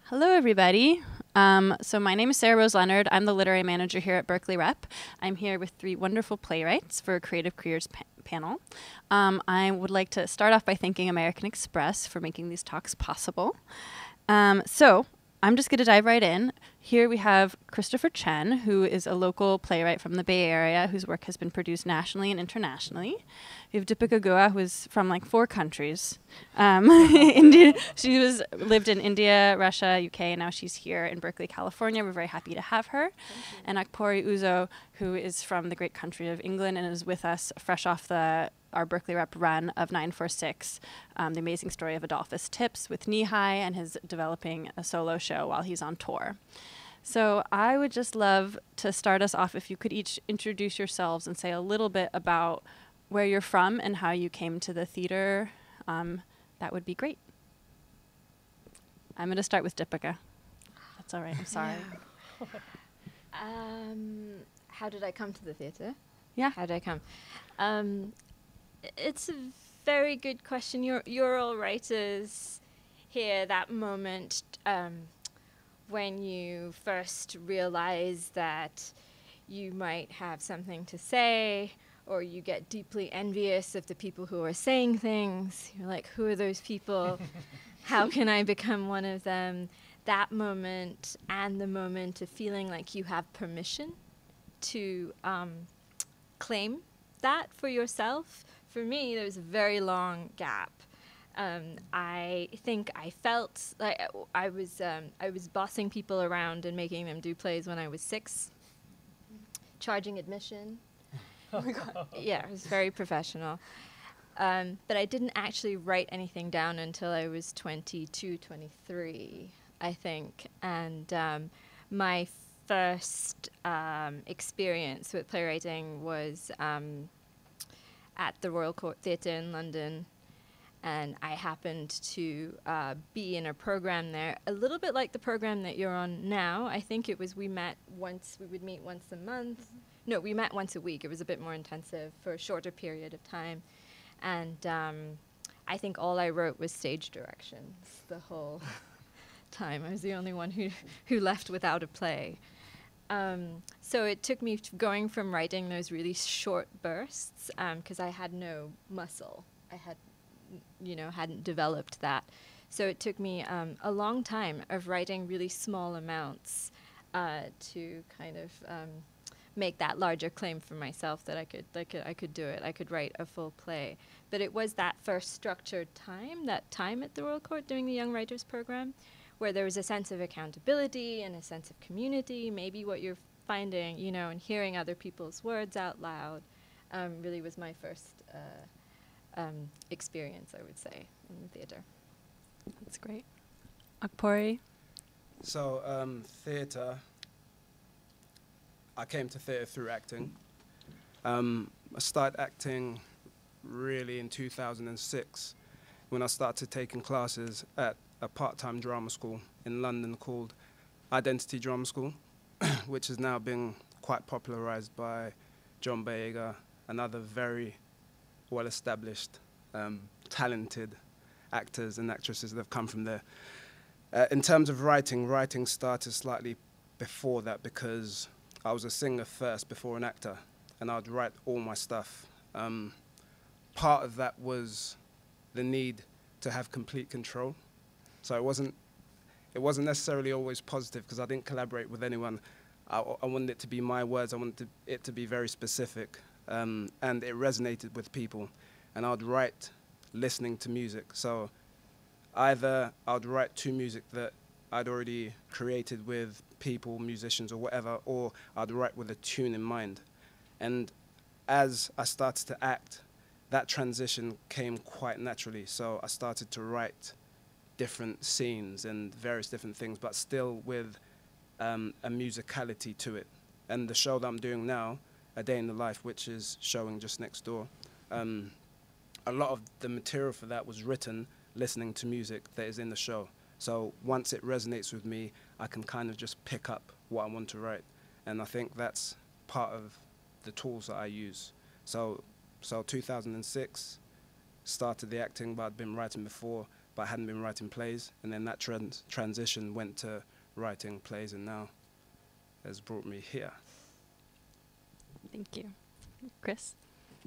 Hello, everybody. So my name is Sarah Rose Leonard. I'm the literary manager here at Berkeley Rep. I'm here with 3 wonderful playwrights for a Creative Careers panel. I would like to start off by thanking American Express for making these talks possible. So I'm just going to dive right in. Here we have Christopher Chen, who is a local playwright from the Bay Area, whose work has been produced nationally and internationally. We have Dipika Guha, who is from like 4 countries. India, lived in India, Russia, UK, and now she's here in Berkeley, California. We're very happy to have her. And Akpore Uzoh, who is from the great country of England and is with us fresh off our Berkeley Rep run of 946, The Amazing Story of Adolphus Tips with Knee High, and his developing a solo show while he's on tour. So I would just love to start us off if you could each introduce yourselves and say a little bit about where you're from and how you came to the theater. That would be great. I'm going to start with Dipika. That's all right. I'm sorry. How did I come to the theater? Yeah. How did I come? It's a very good question. You're all writers here. That moment when you first realize that you might have something to say, or you get deeply envious of the people who are saying things. You're like, who are those people? How can I become one of them? That moment and the moment of feeling like you have permission to claim that for yourself. For me, there was a very long gap. I think I felt like I was bossing people around and making them do plays when I was 6, charging admission. Oh my God. Yeah, it was very professional. But I didn't actually write anything down until I was 22, 23, I think. And my first experience with playwriting was at the Royal Court Theatre in London. And I happened to be in a program there, a little bit like the program that you're on now. I think it was we would meet once a month. No, we met once a week. It was a bit more intensive for a shorter period of time. And I think all I wrote was stage directions the whole time. I was the only one who left without a play. So it took me going from writing those really short bursts, because I had no muscle. I hadn't developed that. So it took me a long time of writing really small amounts to kind of make that larger claim for myself that I could do it. I could write a full play. But it was that first structured time, that time at the Royal Court doing the Young Writers Program, where there was a sense of accountability and a sense of community. Maybe what you're finding, and hearing other people's words out loud really was my first experience, I would say, in the theater. That's great. Akpore? So, theater, I came to theater through acting. I started acting really in 2006 when I started taking classes at a part-time drama school in London called Identity Drama School, which has now been quite popularized by John Boyega and other very well-established, talented actors and actresses that have come from there. In terms of writing started slightly before that because I was a singer first before an actor, and I'd write all my stuff. Part of that was the need to have complete control. So it wasn't necessarily always positive because I didn't collaborate with anyone. I wanted it to be my words. I wanted it to be very specific, and it resonated with people. And I'd write listening to music. So either I'd write to music that I'd already created with people, musicians or whatever, or I'd write with a tune in mind. And as I started to act, that transition came quite naturally. So I started to write different scenes and various different things, but still with a musicality to it. And the show that I'm doing now, A Day in the Life, which is showing just next door, a lot of the material for that was written listening to music that is in the show. So once it resonates with me, I can kind of just pick up what I want to write. And I think that's part of the tools that I use. So 2006, started the acting, but I'd been writing before. but I hadn't been writing plays. And then that transition went to writing plays, and now has brought me here. Thank you. Chris?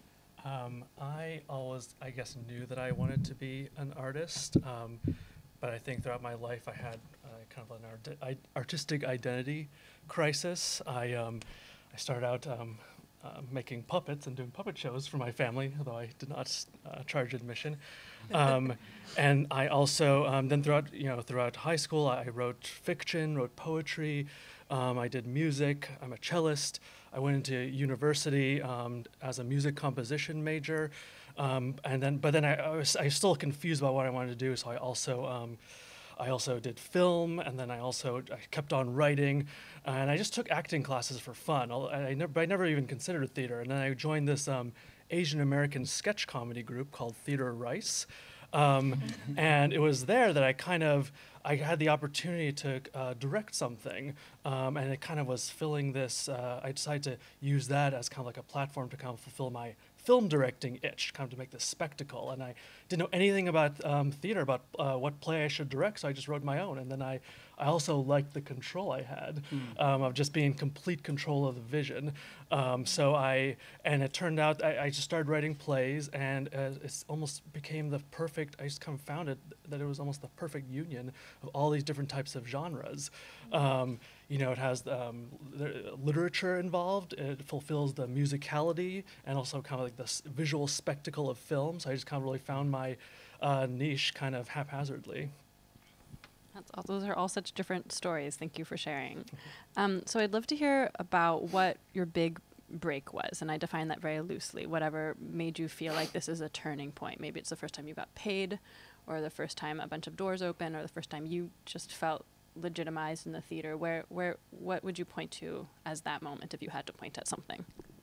I always, I guess, knew that I wanted to be an artist, but I think throughout my life I had kind of an artistic identity crisis. I started out making puppets and doing puppet shows for my family, although I did not charge admission. And I also then throughout high school I wrote fiction, wrote poetry. I did music. I'm a cellist. I went into university as a music composition major, but then I was still confused about what I wanted to do. So I also did film, and then I kept on writing, and I just took acting classes for fun. I never even considered theater, and then I joined this Asian American sketch comedy group called Theater Rice, and it was there that I had the opportunity to direct something, and it kind of was filling this. I decided to use that as kind of like a platform to kind of fulfill my film directing itch, kind of to make this spectacle. And I didn't know anything about theater, about what play I should direct, so I just wrote my own. And then I also liked the control I had of just being in complete control of the vision. And it turned out I just started writing plays, and it almost became the perfect, I just kind of found that it was almost the perfect union of all these different types of genres. It has the literature involved, it fulfills the musicality, and also kind of like the visual spectacle of film. So I just kind of really found my niche kind of haphazardly. Those are all such different stories. Thank you for sharing. So I'd love to hear about what your big break was, and I define that very loosely. Whatever made you feel like this is a turning point. Maybe it's the first time you got paid, or the first time a bunch of doors open, or the first time you just felt legitimized in the theater. What would you point to as that moment if you had to point at something?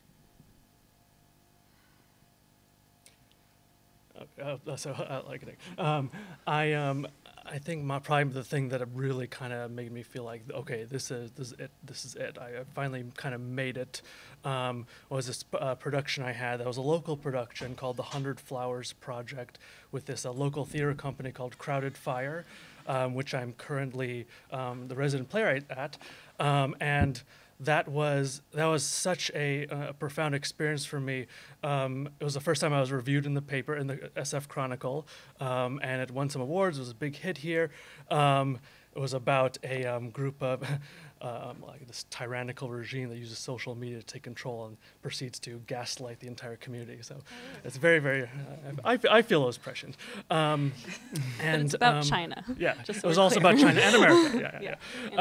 I think probably the thing that really kind of made me feel like, okay, this is it. I finally kind of made it. Was this production I had that was a local production called the 100 Flowers Project with this local theater company called Crowded Fire, which I'm currently the resident playwright at, and that was such a profound experience for me. It was the first time I was reviewed in the paper, in the SF Chronicle, and it won some awards. It was a big hit here. It was about a group of like this tyrannical regime that uses social media to take control and proceeds to gaslight the entire community. So it's very, very. I feel it was prescient. And it's about China. Yeah, it was also about China and America.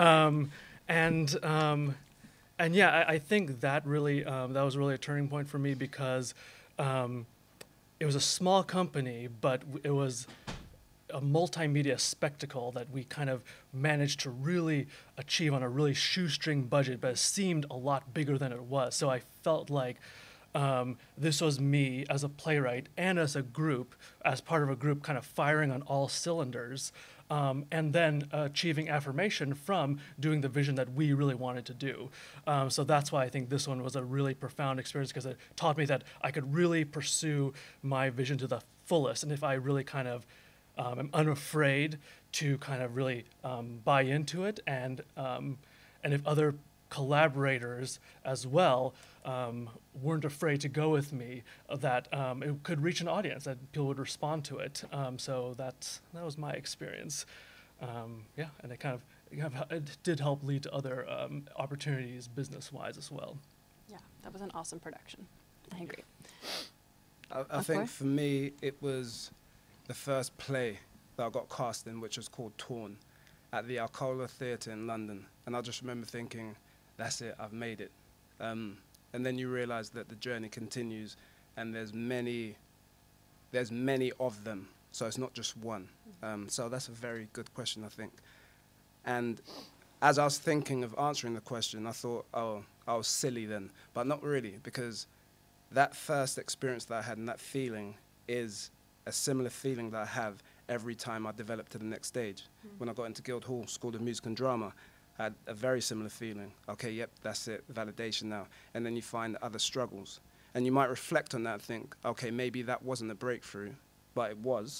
And I think that really that was really a turning point for me, because it was a small company, but it was a multimedia spectacle that we kind of managed to really achieve on a really shoestring budget, but it seemed a lot bigger than it was. So I felt like this was me as a playwright and as a group, as part of a group, kind of firing on all cylinders. And then achieving affirmation from doing the vision that we really wanted to do. So that's why I think this one was a really profound experience, because it taught me that I could really pursue my vision to the fullest. And if I really kind of am unafraid to kind of really buy into it, and if other collaborators as well weren't afraid to go with me, that it could reach an audience, that people would respond to it. So that was my experience. And it did help lead to other opportunities business-wise as well. Yeah, that was an awesome production. I agree. I think for me, it was the first play that I got cast in, which was called Torn, at the Akpore Theatre in London. And I just remember thinking, that's it, I've made it. And then you realize that the journey continues, and there's many of them, so it's not just one. So that's a very good question, I think. And as I was thinking of answering the question, I thought, oh, I was silly then, but not really, because that first experience that I had and that feeling is a similar feeling that I have every time I develop to the next stage. When I got into Guildhall School of Music and Drama, I had a very similar feeling. Okay, yep, that's it, validation now. And then you find other struggles. And you might reflect on that and think, okay, maybe that wasn't a breakthrough, but it was.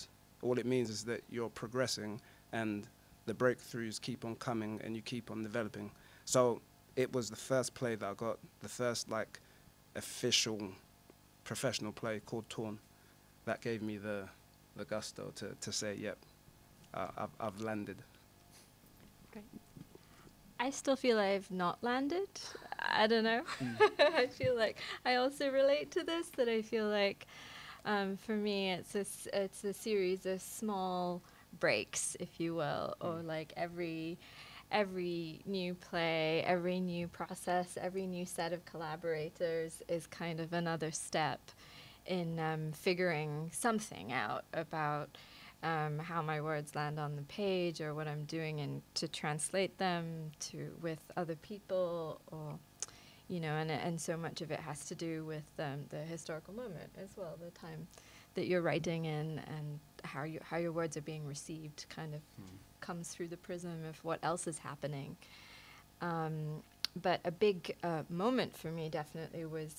all it means is that you're progressing and the breakthroughs keep on coming and you keep on developing. So it was the first play that I got, the first like official professional play called Torn, that gave me the gusto to say, yep, I've landed. Great. I still feel I've not landed. I don't know. I feel like I also relate to this, that I feel like for me it's a series of small breaks, if you will, or like every new play, every new process, every new set of collaborators is kind of another step in figuring something out about how my words land on the page, or what I'm doing to translate them with other people, or and so much of it has to do with the historical moment as well, the time that you're writing in, and how your words are being received kind of comes through the prism of what else is happening. But a big moment for me definitely was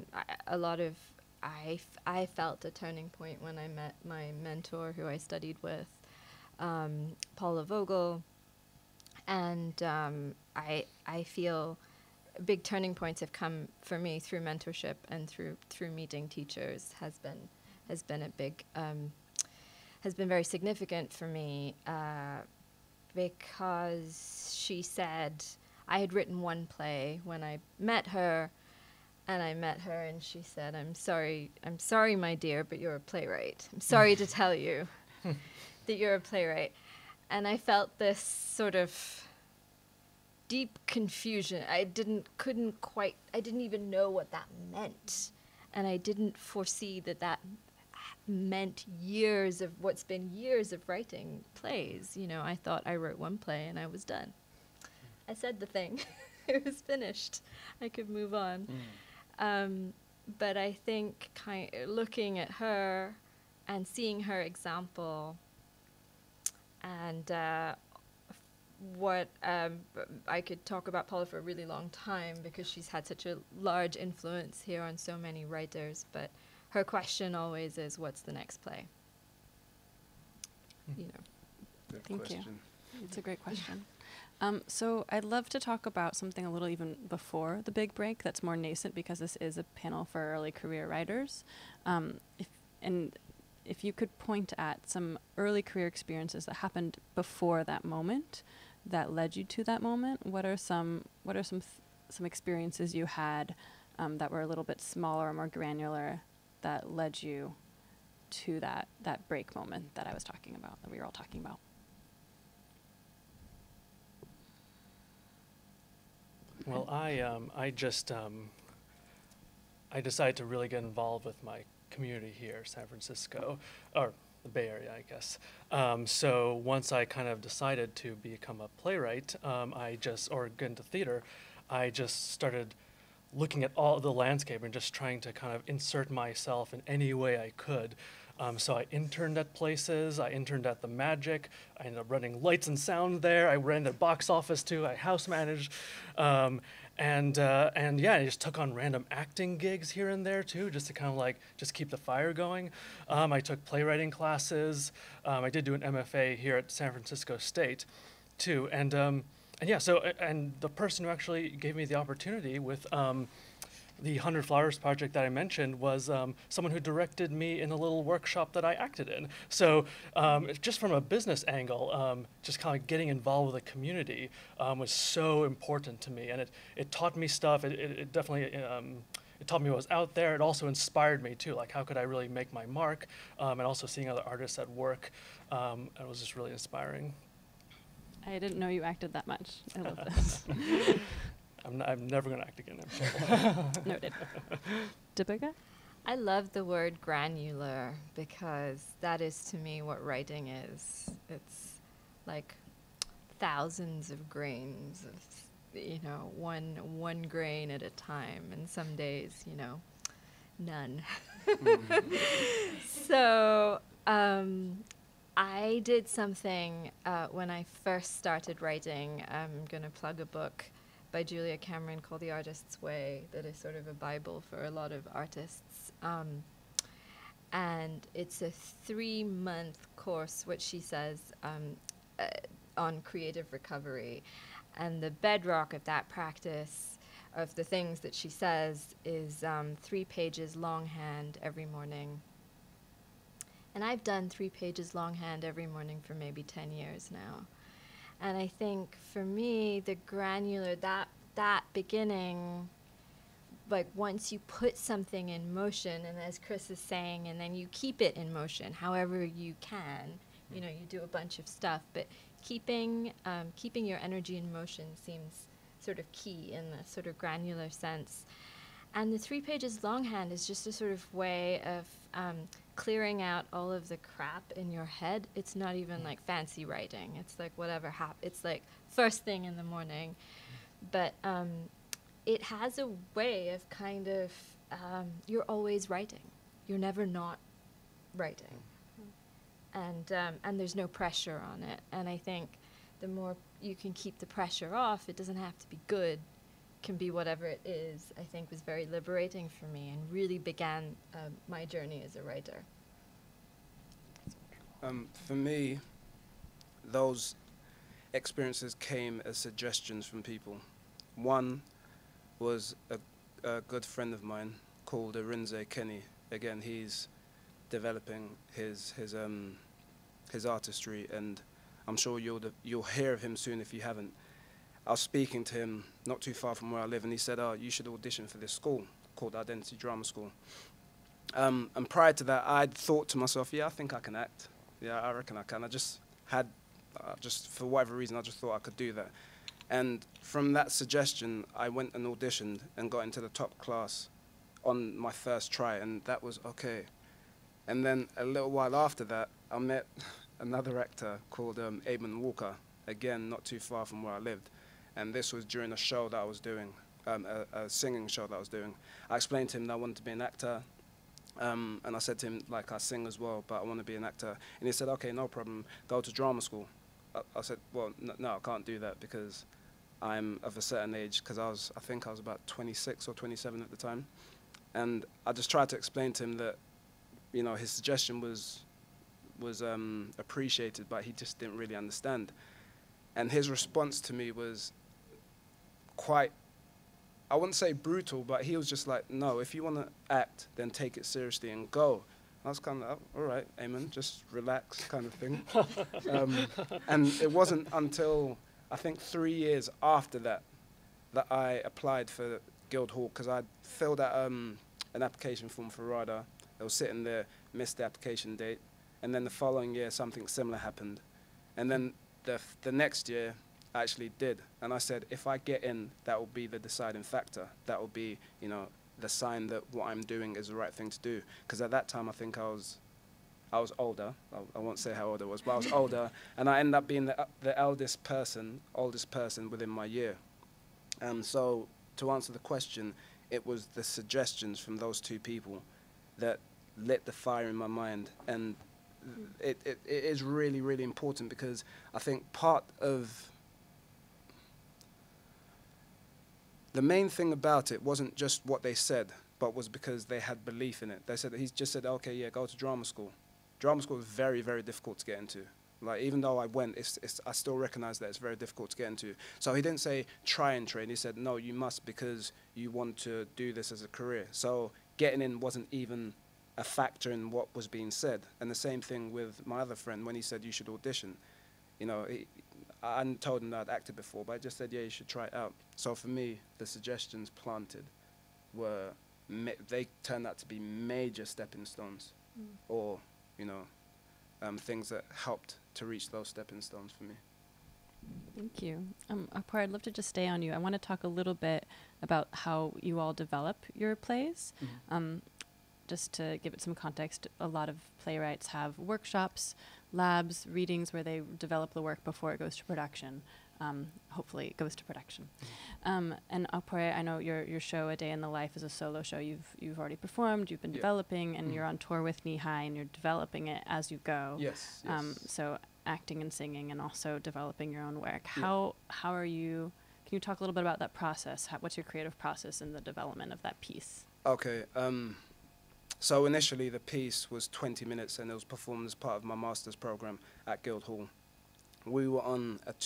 I felt a turning point when I met my mentor, who I studied with, Paula Vogel, and I feel big turning points have come for me through mentorship and through meeting teachers. Has been a big has been very significant for me, because she said, I had written one play when I met her. And I met her, and she said, I'm sorry, my dear, but you're a playwright. I'm sorry to tell you that you're a playwright. And I felt this sort of deep confusion. I didn't even know what that meant. And I didn't foresee that meant what's been years of writing plays. I thought I wrote one play and I was done. I said the thing. It was finished. I could move on. But I think looking at her and seeing her example, and what I could talk about Paula for a really long time, because she's had such a large influence here on so many writers, but her question always is, what's the next play? Good Thank question. you. It's a great question. So I'd love to talk about something a little even before the big break that's more nascent, because this is a panel for early career writers. If you could point at some early career experiences that happened before that moment that led you to that moment, what are some experiences you had that were a little bit smaller or more granular that led you to that break moment that I was talking about, that we were all talking about? Well, I decided to really get involved with my community here, San Francisco, or the Bay Area, I guess. So once I kind of decided to become a playwright, or get into theater, I just started looking at all the landscape and just trying to kind of insert myself in any way I could. So I interned at places. I interned at the Magic. I ended up running lights and sound there. I ran the box office too. I house managed, and I just took on random acting gigs here and there too, just to kind of like just keep the fire going. I took playwriting classes. I did do an MFA here at San Francisco State, too, and the person who actually gave me the opportunity with the 100 Flowers project that I mentioned was someone who directed me in a little workshop that I acted in. So just from a business angle, just kind of getting involved with the community was so important to me. And it taught me stuff. It definitely it taught me what was out there. It also inspired me too, like how could I really make my mark, and also seeing other artists at work. It was just really inspiring. I didn't know you acted that much. I love this. I'm never going to act again, I'm sure. Noted. Dipika? I love the word granular, because that is to me what writing is. It's like thousands of grains of, one grain at a time, and some days, none. So I did something when I first started writing. I'm going to plug a book by Julia Cameron called The Artist's Way, that is sort of a Bible for a lot of artists. and it's a 3-month course, which she says on creative recovery. And the bedrock of that practice, of the things that she says, is 3 pages longhand every morning. And I've done 3 pages longhand every morning for maybe 10 years now. And I think for me, the granular, that beginning, like once you put something in motion, and as Chris is saying, and then you keep it in motion however you can, you know, you do a bunch of stuff, but keeping your energy in motion seems sort of key in the sort of granular sense. And the 3 pages longhand is just a sort of way of clearing out all of the crap in your head. It's not even like fancy writing. It's like whatever it's like first thing in the morning. But it has a way of kind of, you're always writing. You're never not writing. And there's no pressure on it. And I think the more you can keep the pressure off, it doesn't have to be good, can be whatever it is, I think was very liberating for me and really began my journey as a writer. For me, those experiences came as suggestions from people. One was a good friend of mine called Arinze Kenny. Again, he's developing his artistry, and I'm sure you'll hear of him soon if you haven't. I was speaking to him not too far from where I live, and he said, "Oh, you should audition for this school called Identity Drama School." And prior to that, I'd thought to myself, "Yeah, I think I can act. Yeah, I reckon I can." I just had, for whatever reason, I just thought I could do that. And from that suggestion, I went and auditioned and got into the top class on my first try, and that was okay. And then a little while after that, I met another actor called Eamon Walker, again, not too far from where I lived. And this was during a show that I was doing, a singing show that I was doing. I explained to him that I wanted to be an actor, and I said to him, like, I sing as well, but I want to be an actor. And he said, "Okay, no problem, go to drama school." I said, "Well, no, I can't do that because I'm of a certain age," because I think I was about 26 or 27 at the time. And I just tried to explain to him that, you know, his suggestion was appreciated, but he just didn't really understand. And his response to me was quite, I wouldn't say brutal, but he was just like, "No, if you want to act, then take it seriously and go." I was kind of, "Oh, all right, Eamon, just relax," kind of thing. And it wasn't until, I think, 3 years after that, that I applied for Guildhall, because I'd filled out an application form for RADA. It was sitting there, missed the application date. And then the following year, something similar happened. And then the next year, I actually did. And I said, if I get in, that will be the deciding factor. That will be, you know, the sign that what I'm doing is the right thing to do. Because at that time, I think I was older. I won't say how old I was, but I was older. And I ended up being the oldest person within my year. So to answer the question, it was the suggestions from those two people that lit the fire in my mind. And it is really, really important, because I think part of the main thing about it wasn't just what they said, but was because they had belief in it. They said, he just said, "Okay, yeah, go to drama school." Drama school is very, very difficult to get into. Like, even though I went, I still recognize that it's very difficult to get into. So he didn't say try and train. He said, "No, you must, because you want to do this as a career." So getting in wasn't even a factor in what was being said. And the same thing with my other friend when he said you should audition. You know, I hadn't told him that I'd acted before, but I just said, "Yeah, you should try it out." So for me, the suggestions planted were, they turned out to be major stepping stones, or, you know, things that helped to reach those stepping stones for me. Thank you. Akpore, I'd love to just stay on you. I want to talk a little bit about how you all develop your plays. Just to give it some context, a lot of playwrights have workshops, labs, readings where they develop the work before it goes to production. Hopefully it goes to production. And Akpore, I know your show, A Day in the Life, is a solo show. You've already performed, you've been developing, and you're on tour with Knee High, and you're developing it as you go. Yes. So acting and singing, and also developing your own work. How are you, can you talk a little bit about that process? What's your creative process in the development of that piece? Okay. So initially the piece was 20 minutes and it was performed as part of my master's program at Guildhall. We were on a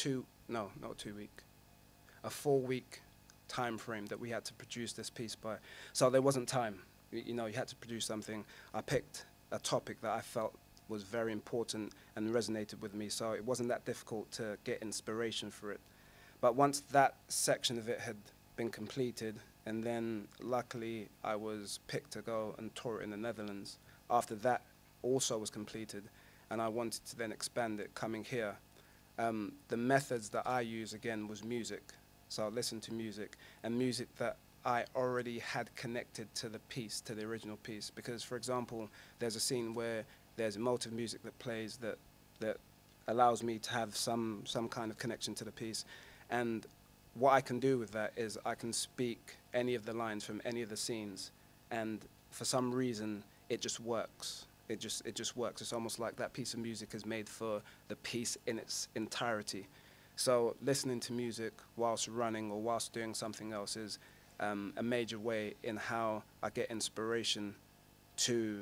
4-week time frame that we had to produce this piece by. So there wasn't time. You know, you had to produce something. I picked a topic that I felt was very important and resonated with me, so it wasn't that difficult to get inspiration for it. But once that section of it had been completed, and then luckily I was picked to go and tour it in the Netherlands. After that also was completed, and I wanted to then expand it coming here. The methods that I use again was music. So I listened to music, and music that I already had connected to the piece, to the original piece. Because, for example, there's a scene where there's emotive music that plays that allows me to have some kind of connection to the piece. And what I can do with that is I can speak any of the lines from any of the scenes, and for some reason it just works. It just works. It's almost like that piece of music is made for the piece in its entirety. So listening to music whilst running or whilst doing something else is a major way in how I get inspiration to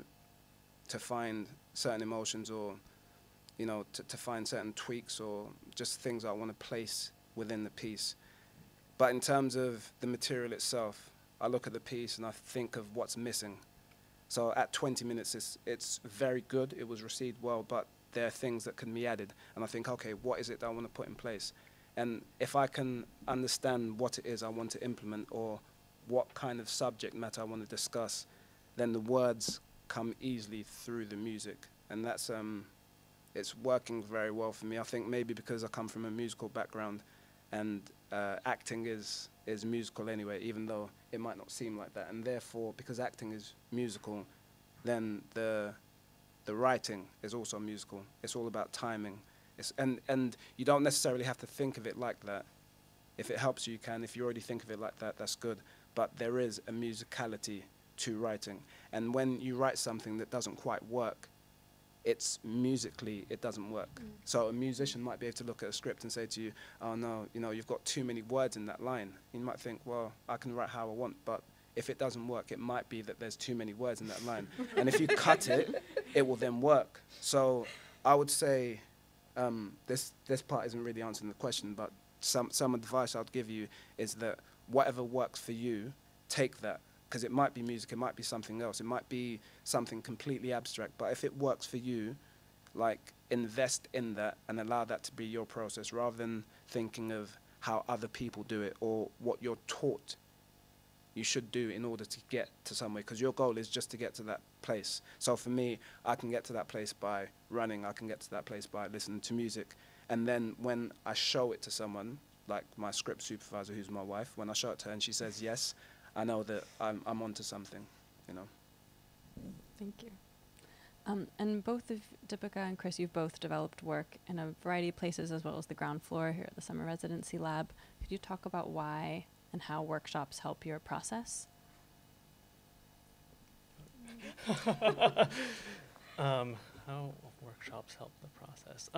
find certain emotions, or you know, to find certain tweaks or just things I want to place within the piece. But in terms of the material itself, I look at the piece and I think of what's missing. So at 20 minutes, it's very good. It was received well, but there are things that can be added. And I think, okay, what is it that I want to put in place? And if I can understand what it is I want to implement, or what kind of subject matter I want to discuss, then the words come easily through the music. And that's, it's working very well for me. I think maybe because I come from a musical background, and acting is musical anyway, even though it might not seem like that. And therefore, because acting is musical, then the writing is also musical. It's all about timing. And you don't necessarily have to think of it like that. If it helps you, you can. If you already think of it like that, that's good. But there is a musicality to writing. And when you write something that doesn't quite work, it's musically, it doesn't work. So a musician might be able to look at a script and say to you, oh no, you know, you've got too many words in that line. You might think, well, I can write how I want, but if it doesn't work, it might be that there's too many words in that line. And if you cut it, it will then work. So I would say, this part isn't really answering the question, but some advice I'd give you is that whatever works for you, take that. Because it might be music, it might be something else, it might be something completely abstract, but if it works for you, like, invest in that and allow that to be your process, rather than thinking of how other people do it or what you're taught you should do in order to get to somewhere, because your goal is just to get to that place. So for me, I can get to that place by running, I can get to that place by listening to music, and then when I show it to someone, like my script supervisor, who's my wife, when I show it to her and she says yes, I know that I'm onto something, you know. Thank you. And both of Dipika and Chris, you've both developed work in a variety of places, as well as the ground floor here at the Summer Residency Lab. Could you talk about why and how workshops help your process? How workshops help the process?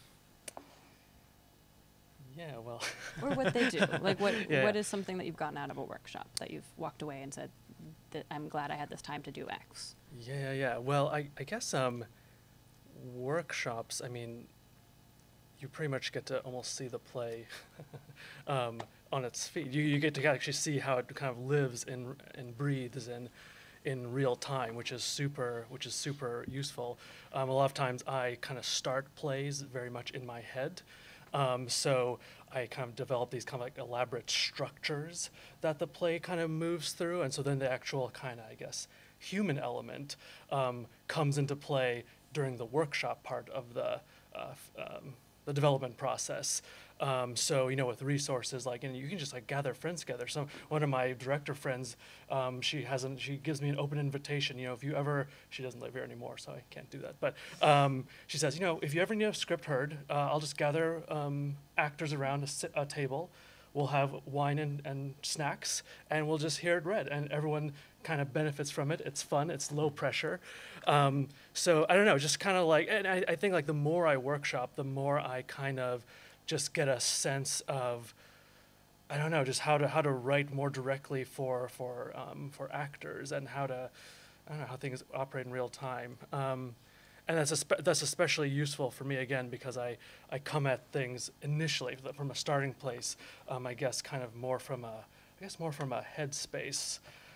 Yeah, well. Or what they do. Like, what is something that you've gotten out of a workshop that you've walked away and said, that I'm glad I had this time to do X? Yeah. Well, I guess workshops, I mean, you pretty much get to almost see the play on its feet. You get to actually see how it kind of lives and breathes in real time, which is super useful. A lot of times I kind of start plays very much in my head. So I kind of develop these kind of like elaborate structures that the play kind of moves through, and so then the actual kind of, I guess, human element comes into play during the workshop part of the development process. So, you know, with resources, like, and you can just like gather friends together. So one of my director friends, she gives me an open invitation. You know, if you ever, she doesn't live here anymore, so I can't do that. But she says, you know, if you ever need a script heard, I'll just gather actors around a table. We'll have wine and snacks, and we'll just hear it read, and everyone kind of benefits from it. It's fun. It's low pressure. So I don't know, just kind of like, and I think like the more I workshop, the more I kind of just get a sense of, I don't know, just how to write more directly for actors, and how to, don't know, how things operate in real time. And that's especially useful for me, again, because I come at things initially from a starting place, I guess kind of more from a headspace.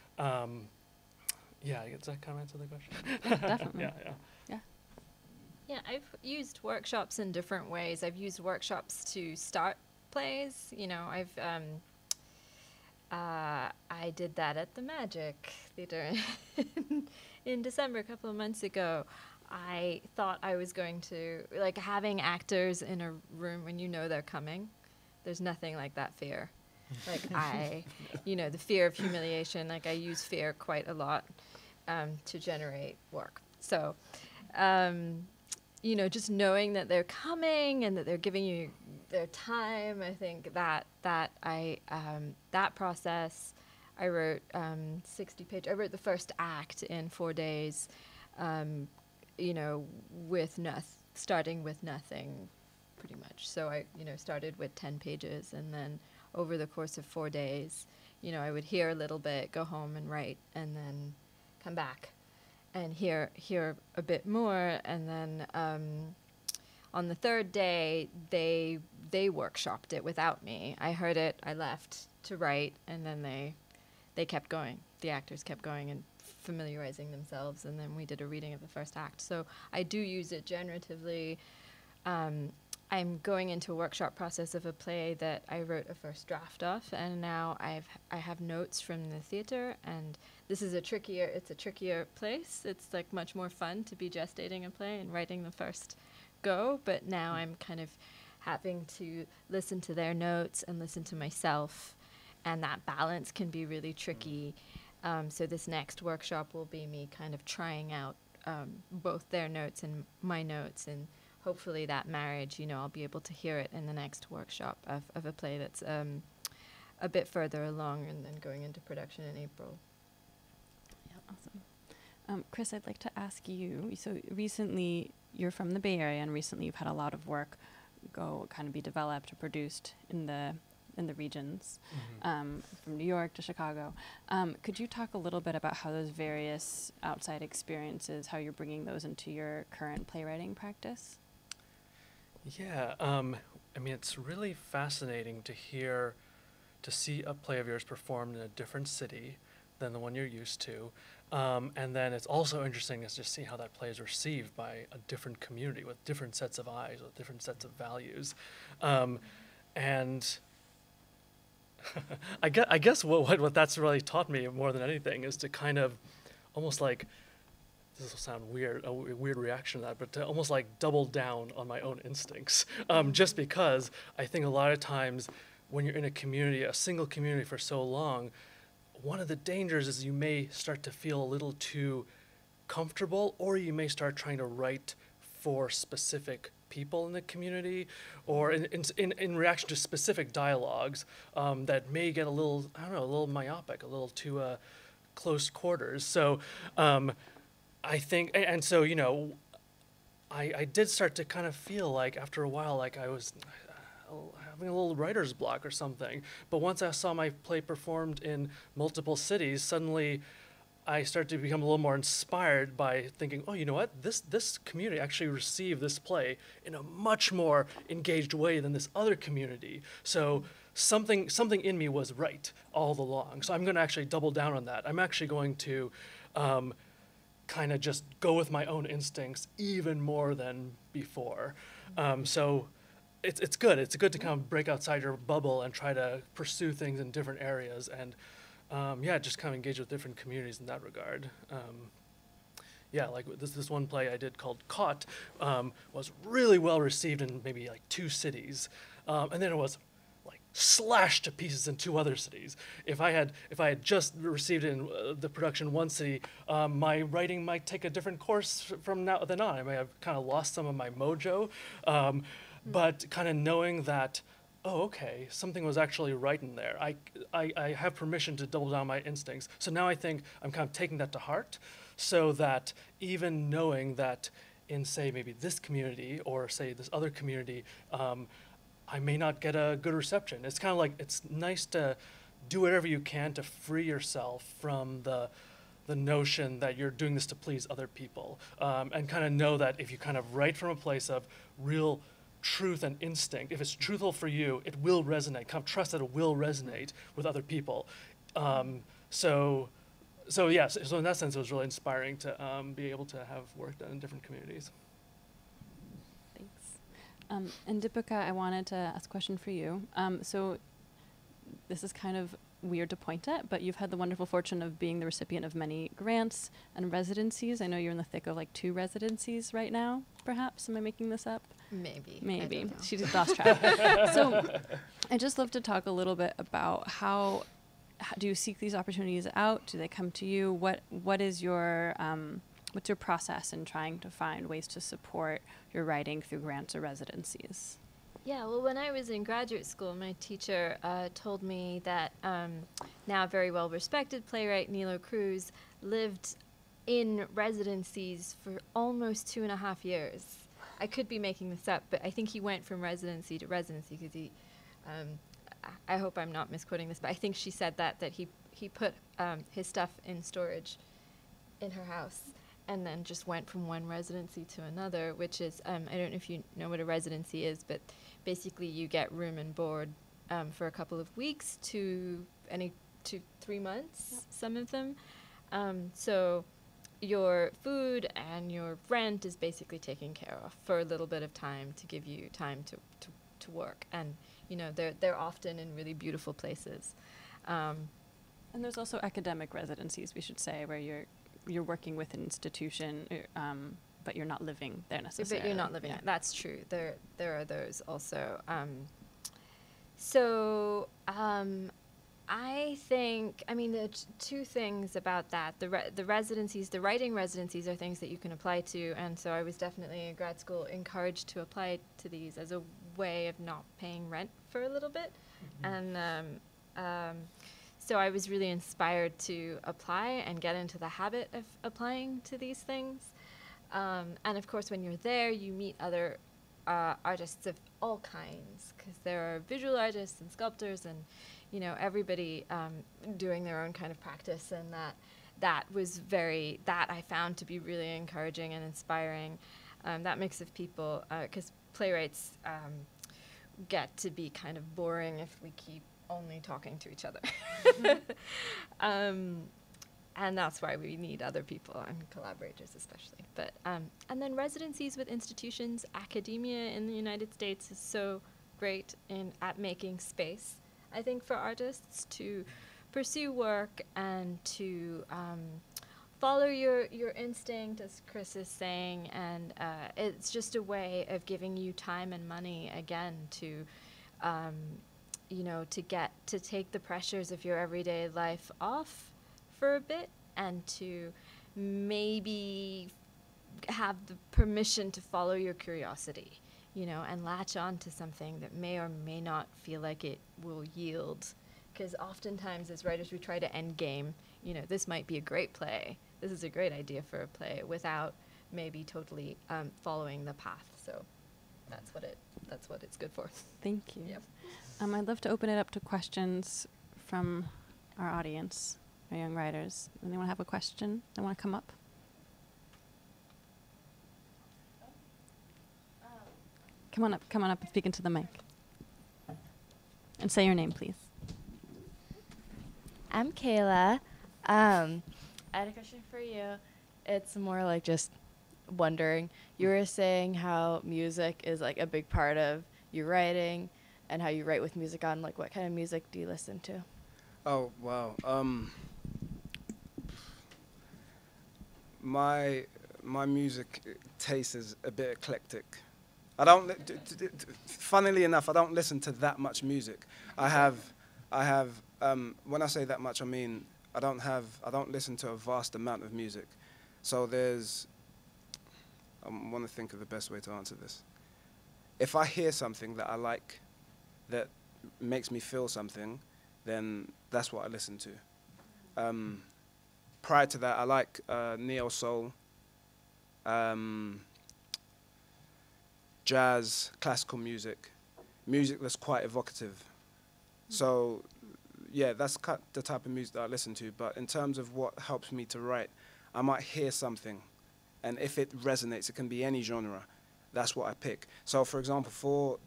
Yeah, does that kind of answer the question? Yeah, definitely. Yeah. Yeah, I've used workshops in different ways. I've used workshops to start plays. You know, I did that at the Magic Theatre in December, a couple of months ago. I thought I was going to, like, having actors in a room when you know they're coming, there's nothing like that fear. Like, you know, the fear of humiliation, like, I use fear quite a lot to generate work. So, you know, just knowing that they're coming and that they're giving you their time, I think that process, I wrote 60 pages. I wrote the first act in 4 days, you know, starting with nothing, pretty much. So I, you know, started with 10 pages, and then over the course of 4 days, you know, I would hear a little bit, go home and write, and then come back and hear a bit more, and then on the third day, they workshopped it without me. I heard it, I left to write, and then they kept going. The actors kept going and familiarizing themselves, and then we did a reading of the first act. So I do use it generatively. I'm going into a workshop process of a play that I wrote a first draft of, and now I have notes from the theater, and this is it's a trickier place. It's like much more fun to be gestating a play and writing the first go, but now I'm kind of having to listen to their notes and listen to myself, and that balance can be really tricky. So this next workshop will be me kind of trying out both their notes and my notes, and hopefully that marriage, you know, I'll be able to hear it in the next workshop of a play that's a bit further along and then going into production in April. Yeah, awesome. Chris, I'd like to ask you, so recently you're from the Bay Area, and recently you've had a lot of work kind of be developed or produced in the regions, from New York to Chicago. Could you talk a little bit about how those various outside experiences, how you're bringing those into your current playwriting practice? Yeah, I mean, it's really fascinating to see a play of yours performed in a different city than the one you're used to. And then it's also interesting to just see how that play is received by a different community with different sets of eyes, with different sets of values. And I guess what that's really taught me more than anything is to kind of almost like, this will sound weird, a weird reaction to that, but to almost like double down on my own instincts. Just because I think a lot of times when you're in a community, a single community for so long, one of the dangers is you may start to feel a little too comfortable, or you may start trying to write for specific people in the community, or in reaction to specific dialogues that may get a little, I don't know, a little myopic, a little too close quarters. So I think, and so, you know, I did start to kind of feel like after a while, like I was having a little writer's block or something. But once I saw my play performed in multiple cities, suddenly I started to become a little more inspired by thinking, oh, you know what? This community actually received this play in a much more engaged way than this other community. So something in me was right all along. So I'm going to actually double down on that. I'm actually going to kind of just go with my own instincts even more than before. So it's good. It's good to kind of break outside your bubble and try to pursue things in different areas, and yeah, just kind of engage with different communities in that regard. Yeah, like this one play I did called Caught was really well received in maybe like 2 cities, and then it was like slashed to pieces in 2 other cities. If I had just received it in the production in 1 city, my writing might take a different course from now then on. I may have kind of lost some of my mojo, but kind of knowing that, oh, okay, something was actually right in there. I have permission to double down on my instincts. So now I think I'm kind of taking that to heart, so that even knowing that in, say, maybe this community or, say, this other community, I may not get a good reception. It's kind of like, it's nice to do whatever you can to free yourself from the the notion that you're doing this to please other people, and kind of know that if you kind of write from a place of real truth and instinct, if it's truthful for you, it will resonate. Kind of trust that it will resonate with other people. So yes, so in that sense, it was really inspiring to be able to have work done in different communities. Thanks. And Dipika, I wanted to ask a question for you. So this is kind of weird to point at, but you've had the wonderful fortune of being the recipient of many grants and residencies. I know you're in the thick of like 2 residencies right now, perhaps. Am I making this up? Maybe. Maybe. She just lost track. So I'd just love to talk a little bit about how do you seek these opportunities out? Do they come to you? What is your what's your process in trying to find ways to support your writing through grants or residencies? Yeah, well, when I was in graduate school, my teacher told me that now very well-respected playwright Nilo Cruz lived in residencies for almost 2.5 years. I could be making this up, but I think he went from residency to residency because he, I hope I'm not misquoting this, but I think she said that he put his stuff in storage in her house and then just went from one residency to another, which is, I don't know if you know what a residency is, but basically you get room and board for a couple of weeks to 3 months, yep. Some of them. So your food and your rent is basically taken care of for a little bit of time to give you time to work. And, you know, they're often in really beautiful places. And there's also academic residencies, we should say, where you're working with an institution, but you're not living there necessarily. But you're not living there. That's true. There are those also. I think, I mean, the 2 things about that. The residencies, the writing residencies are things that you can apply to, and so I was definitely in grad school encouraged to apply to these as a way of not paying rent for a little bit. Mm-hmm. And so I was really inspired to apply and get into the habit of applying to these things. And of course, when you're there, you meet other artists of all kinds, because there are visual artists and sculptors and, you know, everybody doing their own kind of practice. And that I found to be really encouraging and inspiring. That mix of people, because playwrights get to be kind of boring if we keep only talking to each other. And that's why we need other people and collaborators especially. But and then residencies with institutions. Academia in the United States is so great at making space, I think, for artists to pursue work and to follow your instinct, as Chris is saying, and it's just a way of giving you time and money again to you know, to take the pressures of your everyday life off for a bit and to maybe have the permission to follow your curiosity, you know, and latch on to something that may or may not feel like it will yield. Because oftentimes as writers we try to end game, you know, this might be a great play, this is a great idea for a play, without maybe totally following the path. So that's what it's good for. Thank you. Yep. I'd love to open it up to questions from our audience, our young writers. Anyone have a question? They want to come up? Come on up and speak into the mic. And say your name, please. I'm Kayla. I had a question for you. It's more like just wondering, you were saying how music is like a big part of your writing and how you write with music on. Like, what kind of music do you listen to? Oh, wow. My music taste is a bit eclectic. I don't, funnily enough, I don't listen to that much music. I have, when I say that much, I mean, I don't listen to a vast amount of music. So I want to think of the best way to answer this. If I hear something that I like, that makes me feel something, then that's what I listen to. Prior to that, I like neo-soul, jazz, classical music that's quite evocative. So, yeah, that's the type of music that I listen to. But in terms of what helps me to write, I might hear something, and if it resonates, it can be any genre. That's what I pick. So, for example,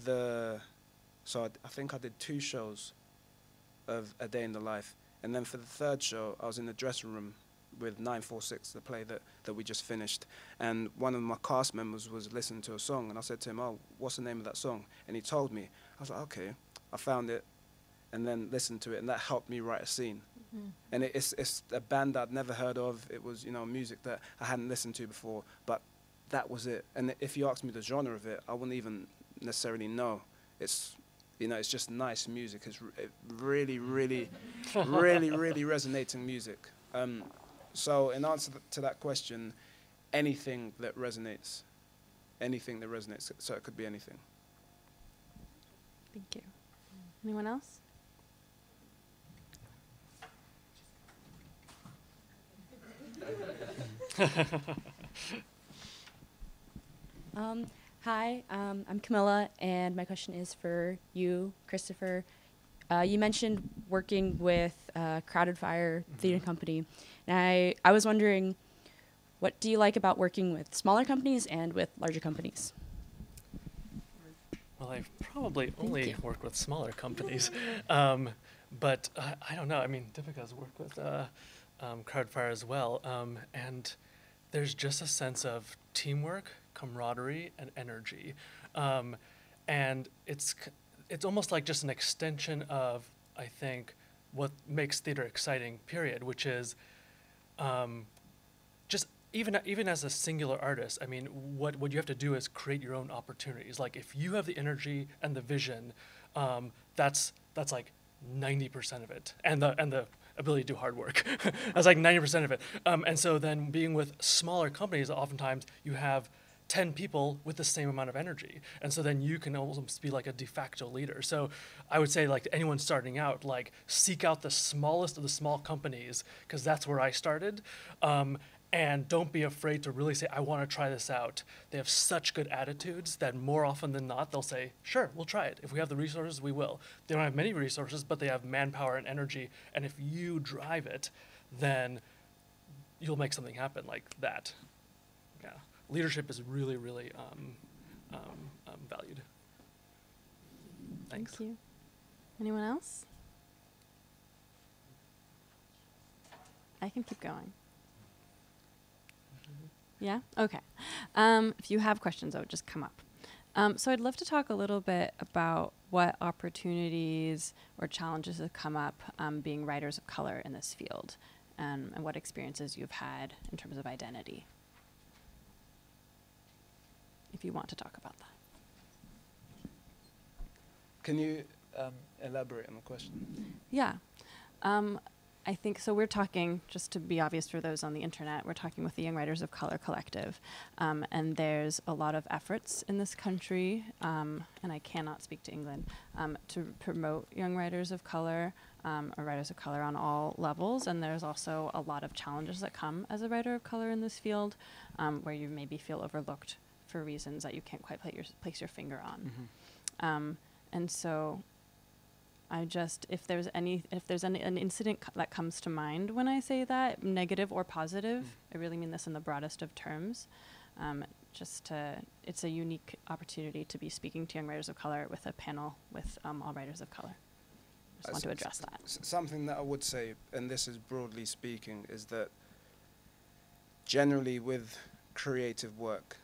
I think I did 2 shows of A Day in the Life, and then for the 3rd show, I was in the dressing room with 946, the play that we just finished, and one of my cast members was listening to a song, and I said to him, "Oh, what's the name of that song?" And he told me. I was like, okay. I found it, and then listened to it, and that helped me write a scene. Mm-hmm. And it's a band I'd never heard of. It was, music that I hadn't listened to before, but that was it. And if you asked me the genre of it, I wouldn't even necessarily know. It's just nice music. It's really, really, really, really resonating music. So in answer to that question, anything that resonates, so it could be anything. Thank you. Anyone else? Hi, I'm Camilla, and my question is for you, Christopher. You mentioned working with Crowded Fire Theatre Company, and I was wondering, what do you like about working with smaller companies and with larger companies? Well, I've probably only worked with smaller companies, but I don't know. I mean, Dipika's worked with Crowded Fire as well, and there's just a sense of teamwork, camaraderie, and energy, and it's almost like just an extension of, I think, what makes theater exciting, period, which is just even as a singular artist, I mean, what you have to do is create your own opportunities. Like, if you have the energy and the vision, that's like 90% of it, and the ability to do hard work. That's like 90% of it. And so then being with smaller companies, oftentimes you have 10 people with the same amount of energy. And so then you can almost be like a de facto leader. So I would say, like, to anyone starting out, like, seek out the smallest of the small companies, because that's where I started. And don't be afraid to really say, I want to try this out. They have such good attitudes that more often than not, they'll say, sure, we'll try it. If we have the resources, we will. They don't have many resources, but they have manpower and energy. And if you drive it, then you'll make something happen like that. Yeah. Leadership is really, really valued. Thanks. Thank you. Anyone else? I can keep going. Yeah? Okay. If you have questions, I would just come up. So I'd love to talk a little bit about what opportunities or challenges have come up being writers of color in this field, and what experiences you've had in terms of identity, if you want to talk about that. Can you elaborate on the question? Yeah. I think, so we're talking, just to be obvious for those on the internet, we're talking with the Young Writers of Color Collective. And there's a lot of efforts in this country, and I cannot speak to England, to promote young writers of color, or writers of color on all levels. And there's also a lot of challenges that come as a writer of color in this field, where you maybe feel overlooked for reasons that you can't quite place your finger on. Mm-hmm. And so if there's an incident that comes to mind when I say that, negative or positive, I really mean this in the broadest of terms, it's a unique opportunity to be speaking to young writers of color with a panel with all writers of color. Just want to address that. Something that I would say, and this is broadly speaking, is that generally with creative work,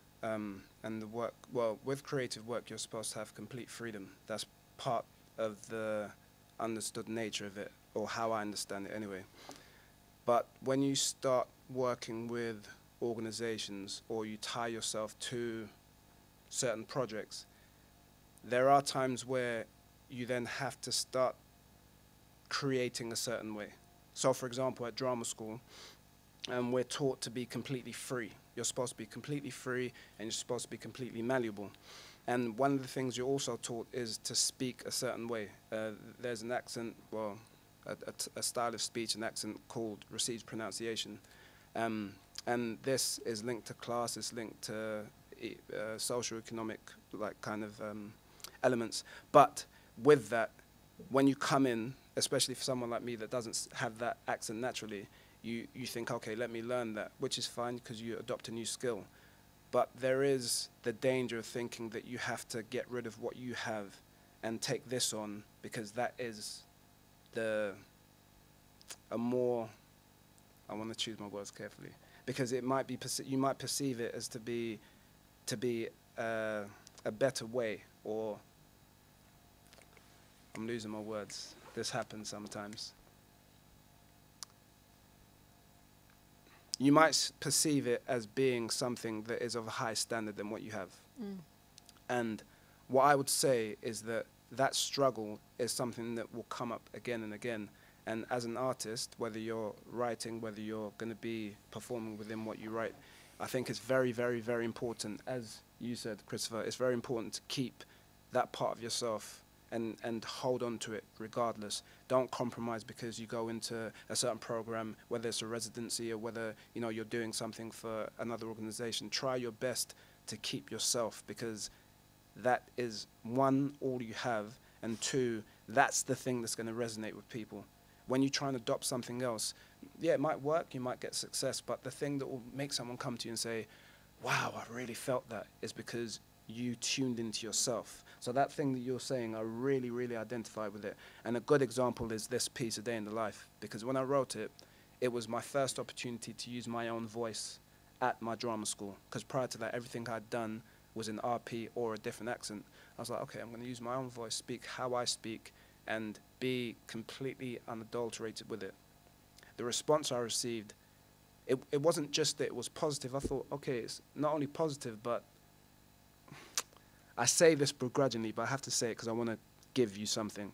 with creative work, you're supposed to have complete freedom. That's part of the understood nature of it, or how I understand it anyway. But when you start working with organizations, or you tie yourself to certain projects, there are times where you then have to start creating a certain way. So for example, at drama school, we're taught to be completely free. You're supposed to be completely free, and you're supposed to be completely malleable. And one of the things you're also taught is to speak a certain way. There's an accent, a style of speech, an accent called received pronunciation. And this is linked to class, it's linked to socioeconomic elements. But with that, when you come in especially for someone like me that doesn't have that accent naturally, you think, okay, let me learn that, which is fine because you adopt a new skill. But there is the danger of thinking that you have to get rid of what you have and take this on, because that is I want to choose my words carefully, because it might be you might perceive it as to be a better way, or I'm losing my words. This happens sometimes. You might perceive it as being something that is of a higher standard than what you have. And what I would say is that that struggle is something that will come up again and again. And as an artist, whether you're writing, whether you're going to be performing within what you write, I think it's very, very, very important, as you said, Christopher, it's very important to keep that part of yourself and hold on to it regardless. Don't compromise because you go into a certain program, whether it's a residency or whether you're doing something for another organization. Try your best to keep yourself, because that is, one, all you have, and two, that's the thing that's going to resonate with people. When you try and adopt something else, yeah, it might work, you might get success, but the thing that will make someone come to you and say, wow, I really felt that, is because you tuned into yourself. So that thing that you're saying, I really, really identify with it. And a good example is this piece, A Day in the Life, because when I wrote it, it was my first opportunity to use my own voice at my drama school, because prior to that, everything I'd done was in RP or a different accent. I was like, okay, I'm going to use my own voice, speak how I speak, and be completely unadulterated with it. The response I received, it wasn't just that it was positive. I thought, okay, it's not only positive, but I say this begrudgingly, but I have to say it because I want to give you something.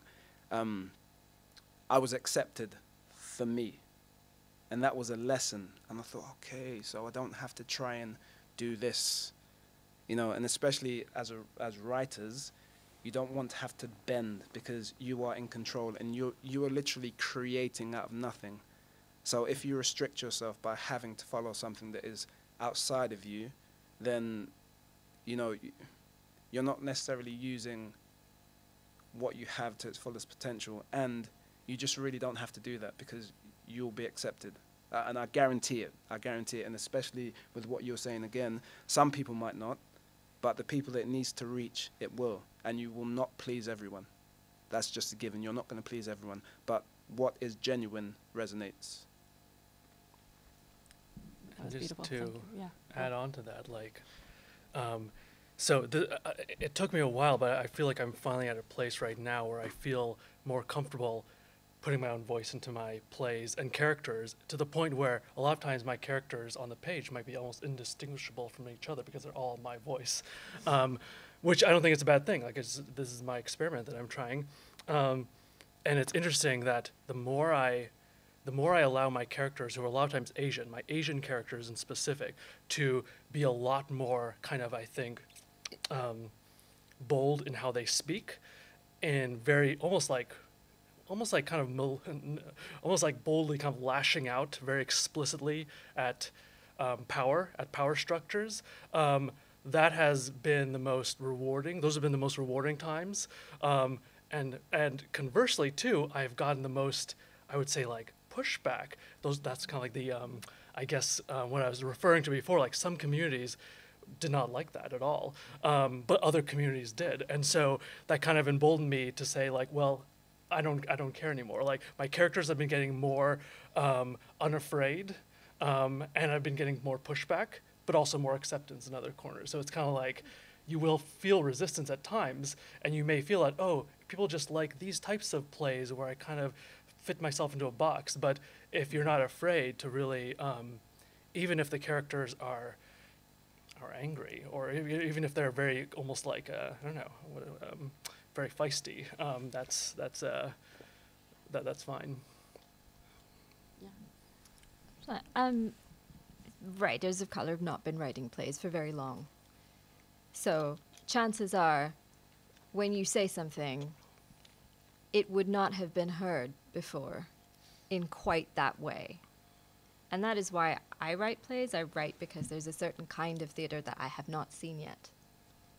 I was accepted for me, and that was a lesson. And I thought, okay, so I don't have to try and do this, and especially as writers, you don't want to have to bend, because you are in control and you are literally creating out of nothing. So if you restrict yourself by having to follow something that is outside of you, then you're not necessarily using what you have to its fullest potential, and you just really don't have to do that, because you'll be accepted. And I guarantee it, and especially with what you're saying again, some people might not, but the people that it needs to reach, it will, and you will not please everyone. That's just a given. You're not going to please everyone, but what is genuine resonates. That was Just beautiful. to Thank you. Yeah. add on to that, so it took me a while, but I feel like I'm finally at a place right now where I feel more comfortable putting my own voice into my plays and characters, to the point where a lot of times my characters on the page might be almost indistinguishable from each other because they're all my voice, which I don't think it's a bad thing. Like, this is my experiment that I'm trying, and it's interesting that the more I allow my characters, who are a lot of times Asian, my Asian characters in specific, to be a lot more kind of, I think, bold in how they speak, and very almost like boldly kind of lashing out very explicitly at power structures. That has been the most rewarding. Those have been the most rewarding times. And conversely too, I've gotten the most, I would say, like, pushback. That's kind of like the what I was referring to before. Like, some communities did not like that at all, but other communities did, and so that kind of emboldened me to say, like, well, I don't care anymore. Like, my characters have been getting more unafraid, and I've been getting more pushback, but also more acceptance in other corners. So it's kind of like, you will feel resistance at times, and you may feel that, oh, people just like these types of plays where I kind of fit myself into a box. But if you're not afraid to really, even if the characters are angry, or even if they're very, almost like, I don't know, very feisty, that's fine. Yeah. Writers of color have not been writing plays for very long. So chances are, when you say something, it would not have been heard before in quite that way. And that is why I write plays. I write because there's a certain kind of theater that I have not seen yet.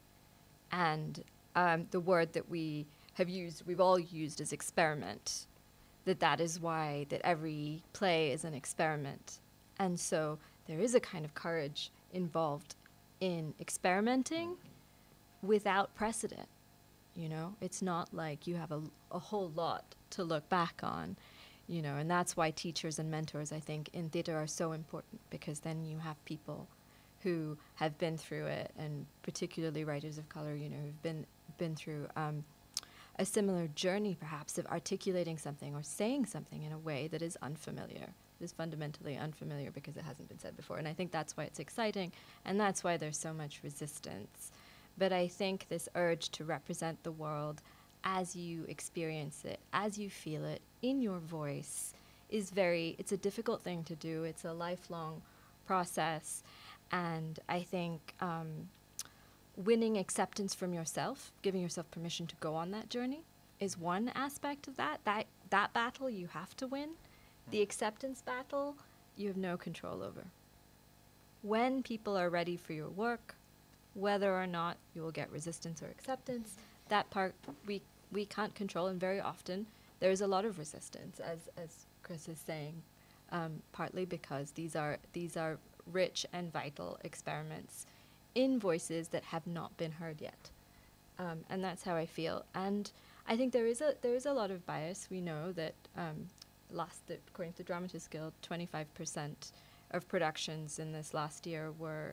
And the word that we've all used is experiment. that is why that every play is an experiment. And so there is a kind of courage involved in experimenting without precedent. You know, it's not like you have a whole lot to look back on, you know, and that's why teachers and mentors, I think, in theater are so important, because then you have people who have been through it, and particularly writers of color, you know, who've been through a similar journey, perhaps, of articulating something or saying something in a way that is unfamiliar. It is fundamentally unfamiliar because it hasn't been said before. And I think that's why it's exciting, and that's why there's so much resistance. But I think this urge to represent the world as you experience it, as you feel it, in your voice, is it's a difficult thing to do. It's a lifelong process. And I think winning acceptance from yourself, giving yourself permission to go on that journey, is one aspect of that. That battle you have to win. The acceptance battle, you have no control over. When people are ready for your work, whether or not you will get resistance or acceptance, that part we can't control, and very often there is a lot of resistance, as Chris is saying, partly because these are rich and vital experiments in voices that have not been heard yet, and that's how I feel. And I think there is a lot of bias. We know that according to the Dramatists Guild, 25% of productions in this last year were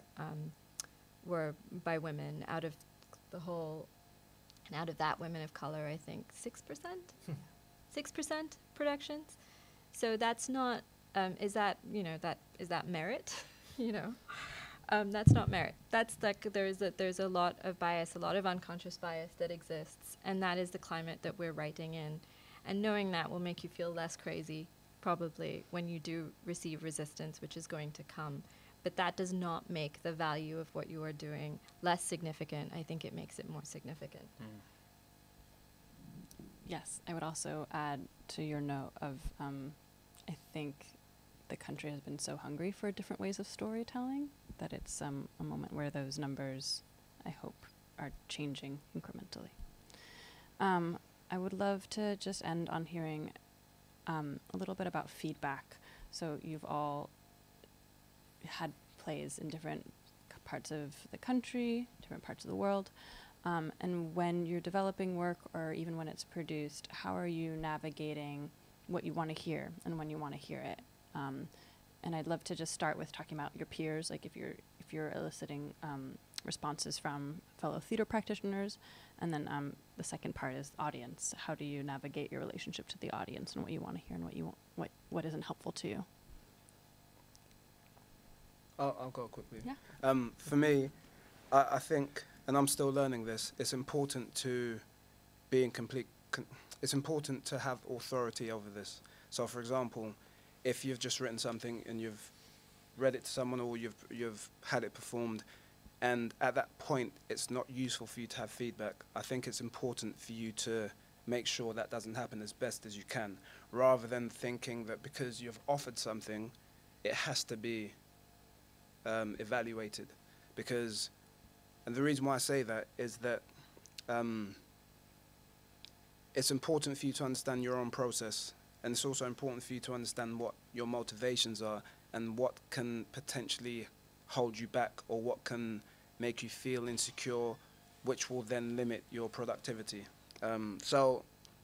by women. Out of the whole, and out of that, women of color, I think 6%, 6% productions. So that's not. Is that merit? You know, that's not merit. That's like there's a lot of bias, a lot of unconscious bias that exists, and that is the climate that we're writing in. And knowing that will make you feel less crazy, probably, when you do receive resistance, which is going to come. But that does not make the value of what you are doing less significant. I think it makes it more significant. Yes, I would also add to your note of, I think the country has been so hungry for different ways of storytelling that it's a moment where those numbers, I hope, are changing incrementally. I would love to just end on hearing a little bit about feedback. So you've all had plays in different parts of the country, different parts of the world. And when you're developing work, or even when it's produced, how are you navigating what you want to hear and when you want to hear it? And I'd love to just start with talking about your peers, like if you're eliciting responses from fellow theater practitioners, and then the second part is audience. How do you navigate your relationship to the audience and what you want to hear and what isn't helpful to you? I'll go quickly. Yeah. For me, I think, and I'm still learning this, it's important to be in complete. It's important to have authority over this. So, for example, if you've just written something and you've read it to someone, or you've had it performed, and at that point it's not useful for you to have feedback, I think it's important for you to make sure that doesn't happen as best as you can, rather than thinking that because you've offered something, it has to be evaluated. Because, and the reason why I say that is that it's important for you to understand your own process, and it's also important for you to understand what your motivations are and what can potentially hold you back, or what can make you feel insecure, which will then limit your productivity. So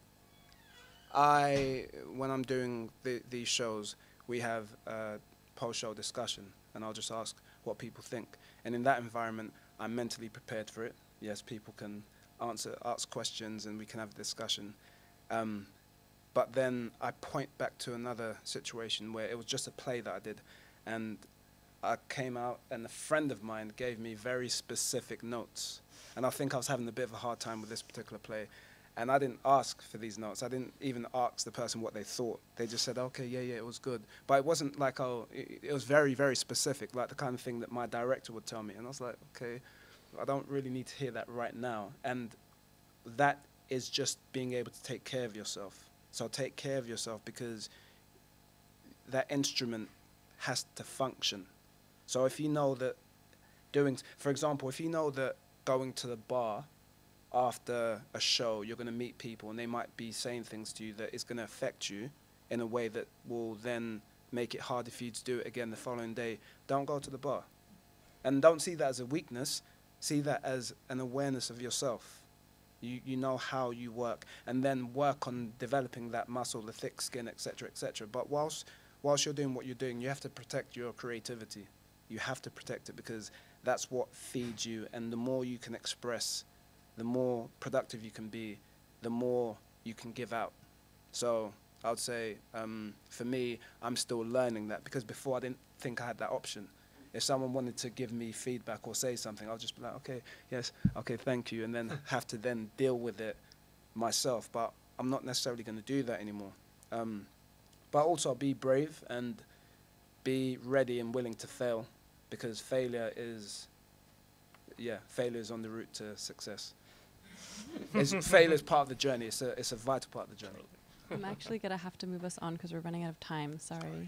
when I'm doing these shows, we have a post-show discussion, and I'll just ask what people think. And in that environment, I'm mentally prepared for it. Yes, people can ask questions, and we can have a discussion. But then I point back to another situation where it was just a play that I did, and I came out and a friend of mine gave me very specific notes, and I think I was having a bit of a hard time with this particular play, and I didn't ask for these notes. I didn't even ask the person what they thought. They just said, okay, yeah, it was good. But it wasn't like, it was very, very specific, like the kind of thing that my director would tell me. And I was like, okay, I don't really need to hear that right now. And that is just being able to take care of yourself. So take care of yourself, because that instrument has to function. So if you know that for example, if you know that going to the bar after a show, you're going to meet people and they might be saying things to you that is going to affect you in a way that will then make it harder for you to do it again the following day. Don't go to the bar. And don't see that as a weakness. See that as an awareness of yourself. You know how you work, and then work on developing that muscle, the thick skin, etc., etc. But whilst you're doing what you're doing, you have to protect your creativity. You have to protect it, because that's what feeds you, and the more you can express, the more productive you can be, the more you can give out. So I would say, for me, I'm still learning that, because before I didn't think I had that option. If someone wanted to give me feedback or say something, I'll just be like, okay, yes, okay, thank you, and then have to then deal with it myself. But I'm not necessarily going to do that anymore. But also be brave and be ready and willing to fail, because failure is on the route to success. Failure is part of the journey. It's a vital part of the journey. I'm actually going to have to move us on because we're running out of time. Sorry.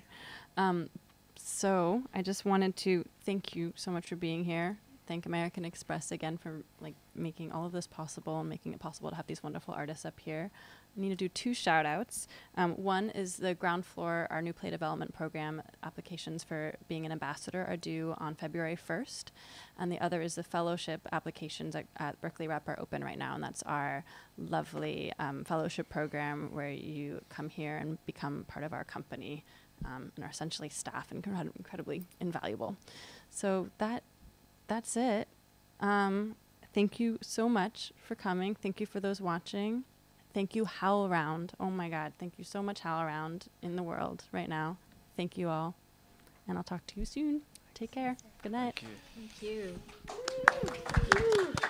So I just wanted to thank you so much for being here. Thank American Express again for making all of this possible and making it possible to have these wonderful artists up here. I need to do 2 shout outs. One is the ground floor, our new play development program. Applications for being an ambassador are due on February 1st. And the other is the fellowship applications at Berkeley Rep are open right now. And that's our lovely fellowship program where you come here and become part of our company. And are essentially staff and incredibly invaluable. So that's it. Thank you so much for coming. Thank you for those watching. Thank you, HowlRound. Oh my God, thank you so much, HowlRound in the world right now. Thank you all. And I'll talk to you soon. Take care. Good night. Thank you. Thank you.